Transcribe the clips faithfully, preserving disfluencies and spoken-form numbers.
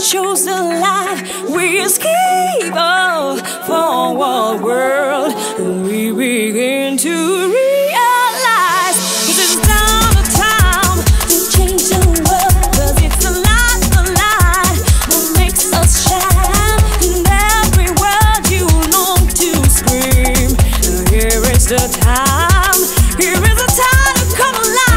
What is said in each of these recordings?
chose the light. We escape a forward world, and we begin to realize this is not a time to change the world, 'cause it's the light, the light that makes us shine. In every word you long to scream, here is the time, here is the time to come alive.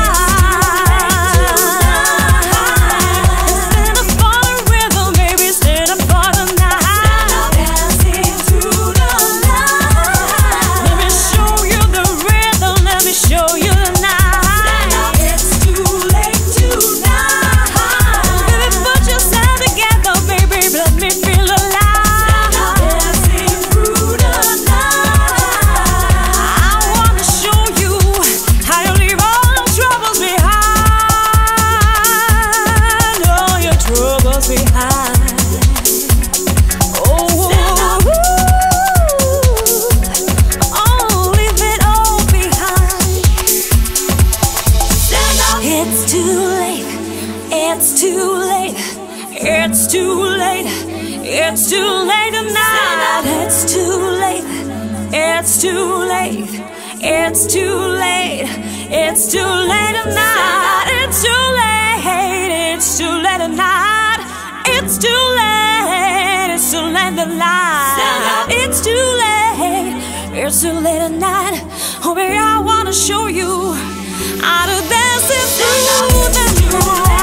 It's too late, it's too late tonight. It's too late, it's too late, it's too late, it's too late tonight. It's too late, it's too late tonight. It's too late, it's too late tonight. It's too late, it's too late tonight. Oh baby, I wanna show you how to dance it through the night.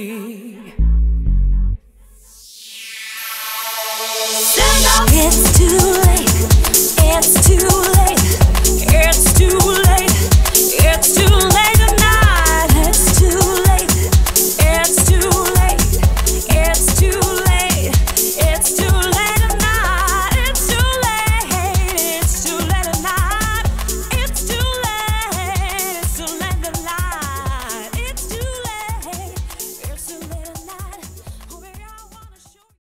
It's too